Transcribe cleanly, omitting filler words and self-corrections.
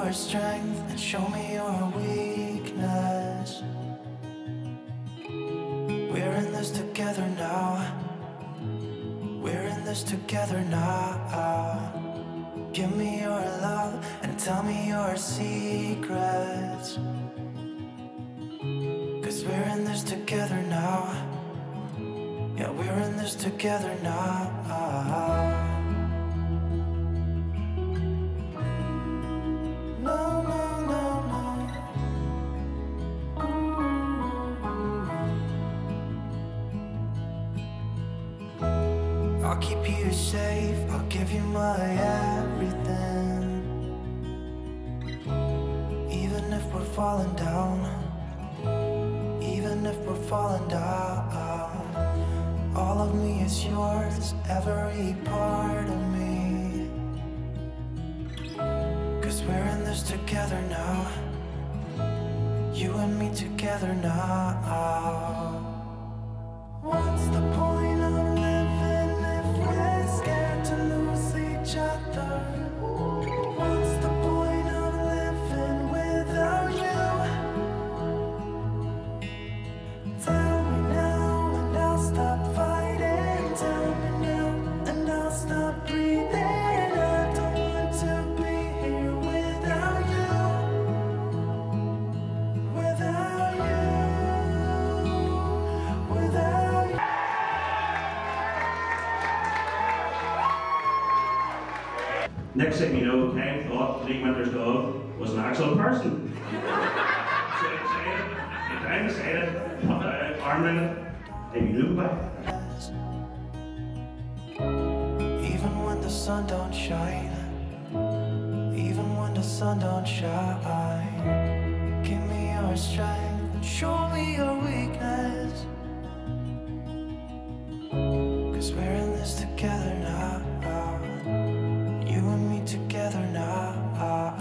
your strength and show me your weakness. We're in this together now. We're in this together now. Give me your love and tell me your secrets. 'Cause we're in this together now. Yeah, we're in this together now. No, no, no, no. I'll keep you safe, I'll give you my everything. Even if we're falling down, even if we're falling down, all of me is yours, every part of me. 'Cause we're in this together now. You and me together now. What's the point of living if we're scared to lose each other? What's the point of living without you? Tell me now and I'll stop fighting. Tell me now and I'll stop breathing. I don't want to be here without you. Without you. Without you. Next thing you know, Ken thought Lee Winter's dog was an actual person. So excited, I'm excited, arm in it, and you knew about it. Even when the sun don't shine, even when the sun don't shine, give me your strength and show me your weakness. 'Cause we're in this together now. You and me together now.